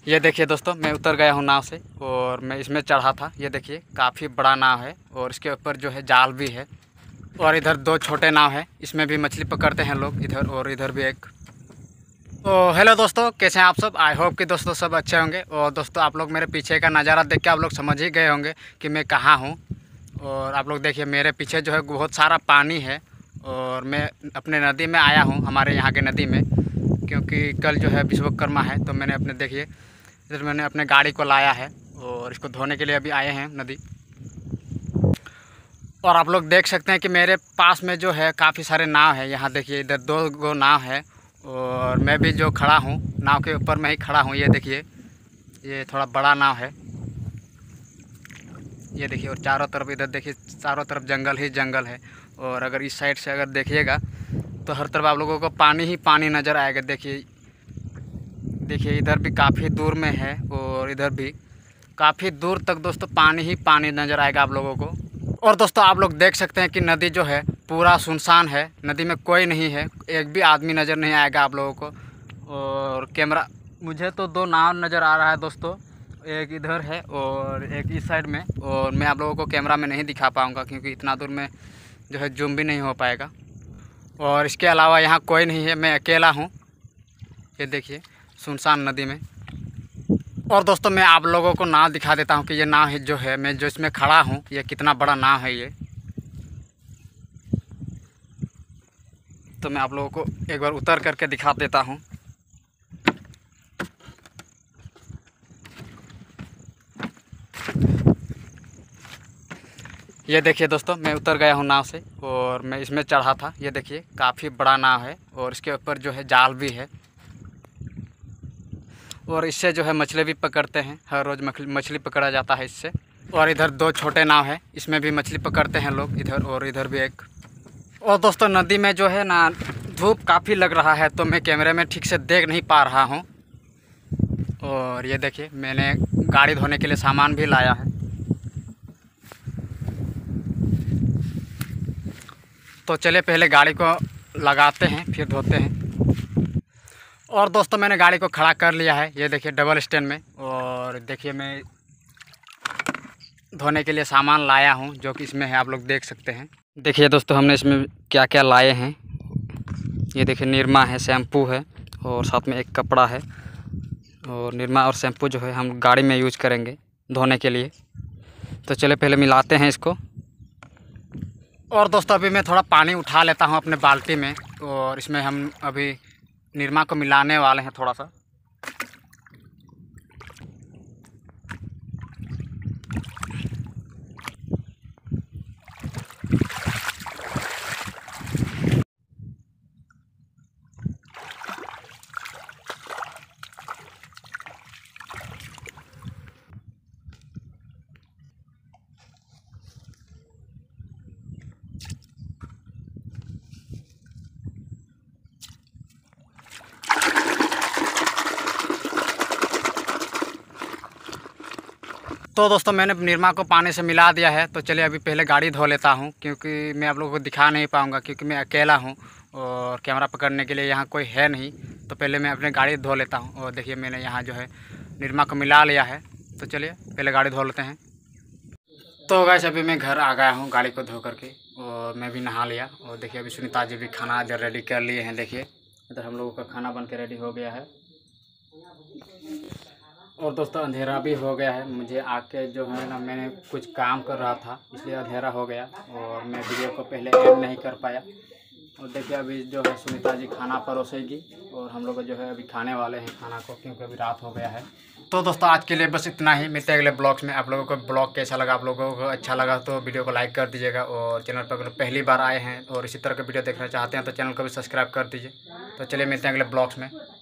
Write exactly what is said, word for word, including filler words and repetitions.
ये देखिए दोस्तों, मैं उतर गया हूँ नाव से और मैं इसमें चढ़ा था। ये देखिए काफ़ी बड़ा नाव है और इसके ऊपर जो है जाल भी है। और इधर दो छोटे नाव है, इसमें भी मछली पकड़ते हैं लोग, इधर और इधर भी एक। तो हेलो दोस्तों, कैसे हैं आप सब। आई होप कि दोस्तों सब अच्छे होंगे। और दोस्तों आप लोग मेरे पीछे का नज़ारा देख के आप लोग समझ ही गए होंगे कि मैं कहाँ हूँ। और आप लोग देखिए मेरे पीछे जो है बहुत सारा पानी है और मैं अपने नदी में आया हूँ, हमारे यहाँ के नदी में, क्योंकि कल जो है विश्वकर्मा है। तो मैंने अपने देखिए इधर मैंने अपने गाड़ी को लाया है और इसको धोने के लिए अभी आए हैं नदी। और आप लोग देख सकते हैं कि मेरे पास में जो है काफ़ी सारे नाव है। यहाँ देखिए इधर दो गो नाव है और मैं भी जो खड़ा हूँ नाव के ऊपर मैं ही खड़ा हूँ। ये देखिए ये थोड़ा बड़ा नाव है, ये देखिए। और चारों तरफ इधर देखिए चारों तरफ जंगल ही जंगल है। और अगर इस साइड से अगर देखिएगा तो हर तरफ आप लोगों को पानी ही पानी नज़र आएगा। देखिए देखिए इधर भी काफ़ी दूर में है और इधर भी काफ़ी दूर तक दोस्तों पानी ही पानी नज़र आएगा आप लोगों को। और दोस्तों आप लोग देख सकते हैं कि नदी जो है पूरा सुनसान है, नदी में कोई नहीं है, एक भी आदमी नज़र नहीं आएगा आप लोगों को। और कैमरा मुझे तो दो नाव नज़र आ रहा है दोस्तों, एक इधर है और एक इस साइड में। और मैं आप लोगों को कैमरा में नहीं दिखा पाऊँगा क्योंकि इतना दूर में जो है जूम भी नहीं हो पाएगा। और इसके अलावा यहाँ कोई नहीं है, मैं अकेला हूँ। ये देखिए सुनसान नदी में। और दोस्तों मैं आप लोगों को नाव दिखा देता हूँ कि ये नाव है जो है मैं जो इसमें खड़ा हूँ, ये कितना बड़ा नाव है ये। तो मैं आप लोगों को एक बार उतर करके दिखा देता हूँ। ये देखिए दोस्तों, मैं उतर गया हूँ नाव से और मैं इसमें चढ़ा था। ये देखिए काफ़ी बड़ा नाव है और इसके ऊपर जो है जाल भी है। और इससे जो है मछली भी पकड़ते हैं, हर रोज़ मछली पकड़ा जाता है इससे। और इधर दो छोटे नाव है, इसमें भी मछली पकड़ते हैं लोग, इधर और इधर भी एक। और दोस्तों नदी में जो है ना धूप काफ़ी लग रहा है तो मैं कैमरे में ठीक से देख नहीं पा रहा हूँ। और ये देखिए मैंने गाड़ी धोने के लिए सामान भी लाया है। तो चलिए पहले गाड़ी को लगाते हैं फिर धोते हैं। और दोस्तों मैंने गाड़ी को खड़ा कर लिया है, ये देखिए डबल स्टैंड में। और देखिए मैं धोने के लिए सामान लाया हूँ जो कि इसमें है, आप लोग देख सकते हैं। देखिए दोस्तों हमने इसमें क्या क्या लाए हैं। ये देखिए निरमा है, शैम्पू है और साथ में एक कपड़ा है। और निरमा और शैम्पू जो है हम गाड़ी में यूज करेंगे धोने के लिए। तो चलिए पहले मिलाते हैं इसको। और दोस्तों अभी मैं थोड़ा पानी उठा लेता हूँ अपने बाल्टी में और इसमें हम अभी निरमा को मिलाने वाले हैं थोड़ा सा। तो दोस्तों मैंने निरमा को पानी से मिला दिया है। तो चलिए अभी पहले गाड़ी धो लेता हूँ क्योंकि मैं आप लोगों को दिखा नहीं पाऊँगा क्योंकि मैं अकेला हूँ और कैमरा पकड़ने के लिए यहाँ कोई है नहीं। तो पहले मैं अपनी गाड़ी धो लेता हूँ। और देखिए मैंने यहाँ जो है निरमा को मिला लिया है। तो चलिए पहले गाड़ी धो लेते हैं। तो गाइस अभी मैं घर आ गया हूँ गाड़ी को धो करके और मैं भी नहा लिया। और देखिए अभी सुनीता जी भी खाना इधर रेडी कर लिए हैं। देखिए इधर हम लोगों का खाना बन के रेडी हो गया है। और दोस्तों अंधेरा भी हो गया है, मुझे आके जो है ना मैंने कुछ काम कर रहा था इसलिए अंधेरा हो गया और मैं वीडियो को पहले एंड नहीं कर पाया। और देखिए अभी जो है सुनीता जी खाना परोसेगी और हम लोग जो है अभी खाने वाले हैं खाना को क्योंकि अभी रात हो गया है। तो दोस्तों आज के लिए बस इतना ही, मिलते हैं अगले ब्लॉग्स में। आप लोगों को ब्लॉग कैसा लगा, आप लोगों को अच्छा लगा तो वीडियो को लाइक कर दीजिएगा। और चैनल पर अगर पहली बार आए हैं और इसी तरह के वीडियो देखना चाहते हैं तो चैनल को भी सब्सक्राइब कर दीजिए। तो चलिए मिलते हैं अगले ब्लॉग्स में।